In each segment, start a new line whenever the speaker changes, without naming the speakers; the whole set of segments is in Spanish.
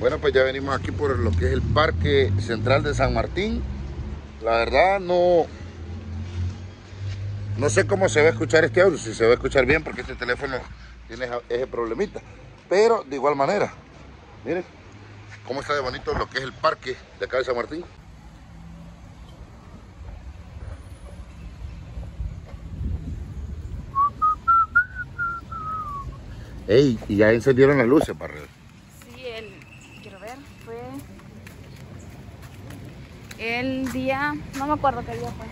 Bueno, pues ya venimos aquí por lo que es el Parque Central de San Martín. La verdad no sé cómo se va a escuchar este audio, si se va a escuchar bien porque este teléfono tiene ese problemita. Pero de igual manera, miren cómo está de bonito lo que es el parque de acá de San Martín. Ey, y ya encendieron las luces, Parrero.
Sí, quiero ver, fue el día, no me acuerdo qué día fue.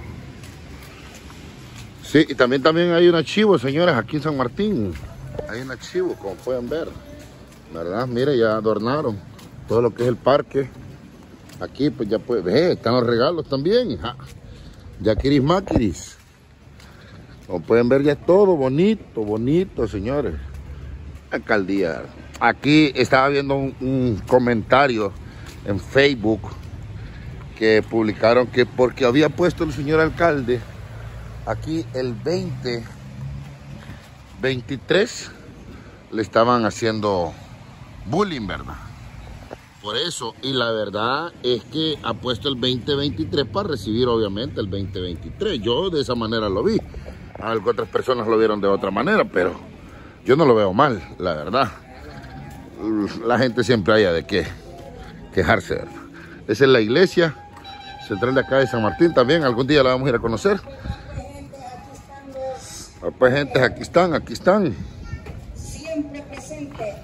Sí, y también hay un archivo, señores, aquí en San Martín. Hay un archivo, como pueden ver, ¿verdad? Mire, ya adornaron todo lo que es el parque. Aquí, pues ya puede ver, están los regalos también. Ja. Yaquiris Maquiris. Como pueden ver, ya es todo bonito, bonito, señores. Alcaldía. Aquí estaba viendo un comentario en Facebook que publicaron que porque había puesto el señor alcalde aquí el 2023 le estaban haciendo bullying, ¿verdad? Por eso, y la verdad es que ha puesto el 2023 para recibir obviamente el 2023. Yo de esa manera lo vi. Otras personas lo vieron de otra manera, pero yo no lo veo mal, la verdad. La gente siempre haya de qué quejarse, ¿verdad? Esa es la iglesia central de acá de San Martín también. Algún día la vamos a ir a conocer. Pues gente, aquí están.
Siempre presente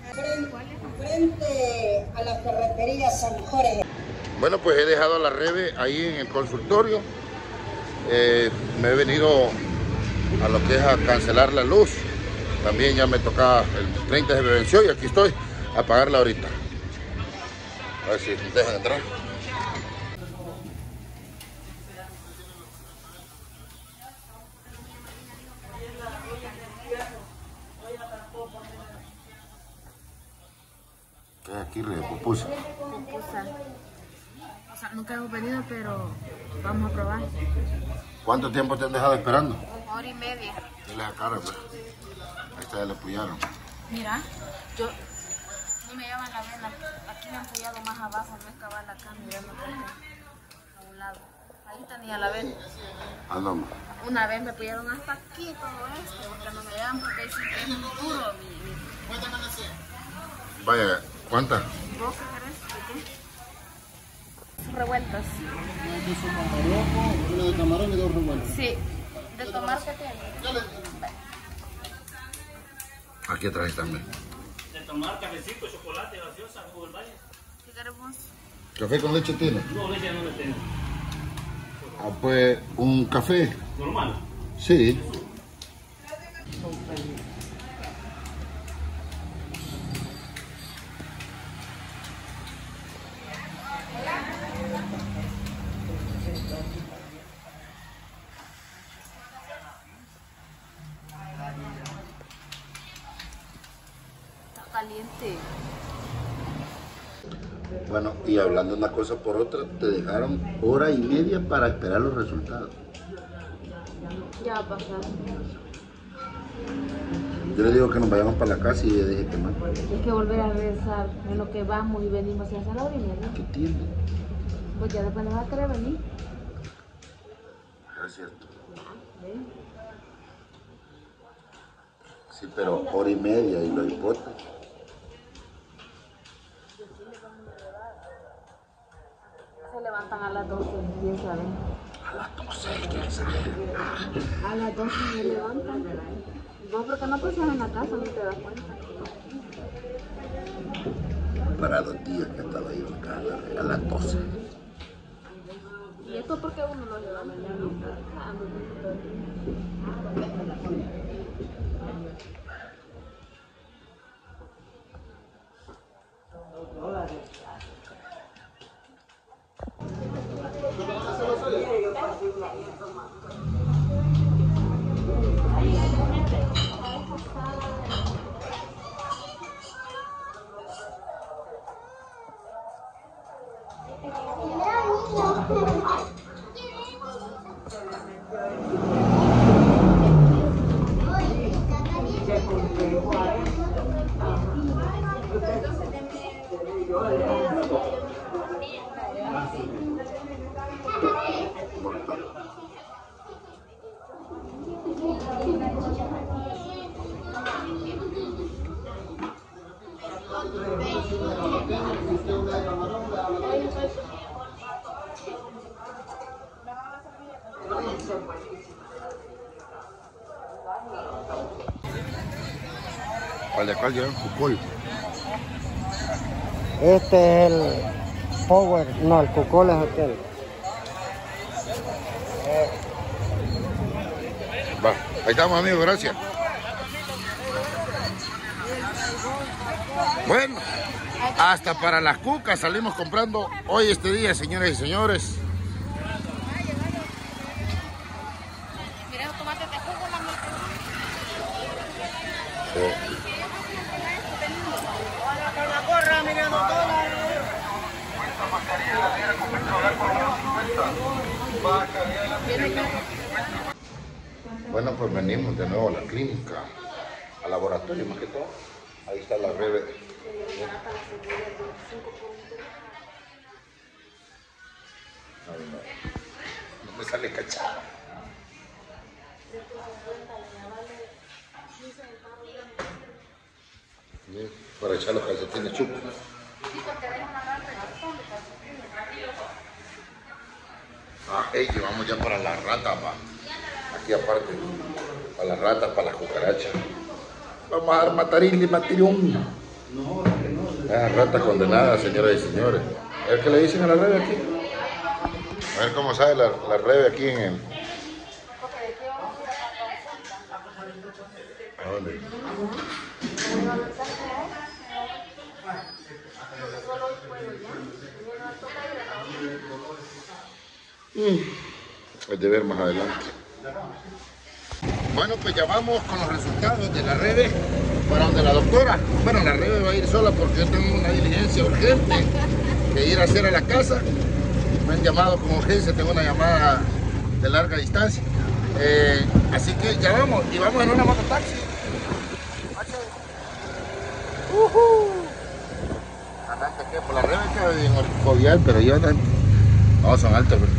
frente a la ferretería San Jorge.
Bueno, pues he dejado a la Rebe ahí en el consultorio. Me he venido a lo que es a cancelar la luz. También ya me tocaba, el 30 se me venció y aquí estoy a apagarla ahorita. A ver si me dejan entrar. ¿Qué es aquí, Rebe? Pupusa.
Pupusa. O sea, nunca hemos venido, pero vamos a probar.
¿Cuánto tiempo te han dejado esperando?
1h30.
Dile a cara, pues. Ahí está, ya le pullaron.
Mira, yo no me llevan la vena. Aquí me han pullado más abajo, no es cabal acá, mirando acá a un lado. Ahí tenía la vena.
Ah, no.
Una vez me pullaron hasta aquí todo esto, porque no me llevan, porque es muy duro mi...
Vaya, ¿cuántas?
¿Vos qué querés? ¿De qué? Revueltas.
Uno de camarón y 2 revueltos.
Sí. ¿De tomar qué tiene?
Aquí atrás también.
De tomar cafecito, chocolate, gaseosa, jugo del valle.
¿Qué queremos?
¿Café con leche tiene?
No, leche no le tengo.
Ah, pues, ¿un café?
Normal.
Sí.
Caliente.
Bueno, y hablando una cosa por otra, te dejaron 1h30 para esperar los resultados.
Ya va a pasar.
Yo le digo que nos vayamos para la casa y ella dije que no.
Hay que volver a regresar en lo que vamos y venimos y hasta la 1h30.
¿Qué tiene?
Pues ya después no va a querer venir.
Es cierto.
¿Ves?
Sí, pero 1h30 y lo importa.
Se levantan a las 12, ¿quién sabe?
A las 12, ¿quién sabe?
A las 12 se levantan. No, porque no pasas en la casa, no te das cuenta.
Para 2 días que estaba ahí en casa, a las 12.
Y esto porque uno lo lleva mañana.
¿Cuál de cuál llevan? Cucol.
Este es el Power, no, el Cucol es aquel.
Va, ahí estamos amigos, gracias. Bueno, hasta para las cucas salimos comprando hoy este día, señoras y señores.
Mira, esos tomates de jugo, la
Bueno, pues venimos de nuevo a la clínica, al laboratorio más que todo. Ahí está la Rebe. No me sale cachado. Bien, para echar los calcetines chupos. Ah, hey, vamos ya para la rata, va. Aquí aparte, para las ratas, para las cucarachas. Vamos a dar mataril y matirión. Ah, rata condenada, señoras y señores. A ver qué le dicen a la Rebe aquí. A ver cómo sabe la Rebe aquí en el... ¿A dónde? Es de ver más adelante. Bueno, pues ya vamos con los resultados de la Rebe para donde la doctora. Bueno, la Rebe va a ir sola porque yo tengo una diligencia urgente que ir a hacer a la casa. Me han llamado con urgencia, tengo una llamada de larga distancia. Así que ya vamos, y vamos en una mototaxi. Andante que por la Rebe queda bien jovial, pero yo andante. No, son altos, pero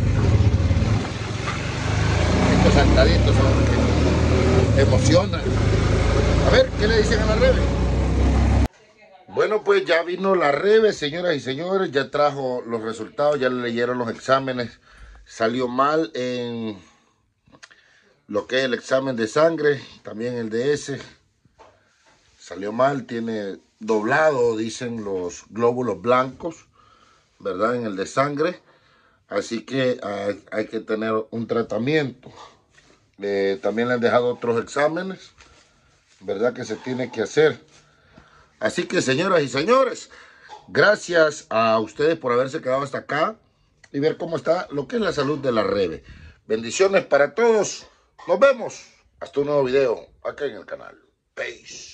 estos saltaditos son los que emocionan. A ver, ¿qué le dicen a la Rebe? Bueno, pues ya vino la Rebe, señoras y señores, ya trajo los resultados, ya le leyeron los exámenes. Salió mal en lo que es el examen de sangre, también el de ese. Salió mal, tiene doblado, dicen los glóbulos blancos, ¿verdad? En el de sangre. Así que hay que tener un tratamiento. También le han dejado otros exámenes, ¿verdad? Que se tiene que hacer. Así que, señoras y señores, gracias a ustedes por haberse quedado hasta acá y ver cómo está lo que es la salud de la Rebe. Bendiciones para todos. Nos vemos. Hasta un nuevo video acá en el canal. Peace.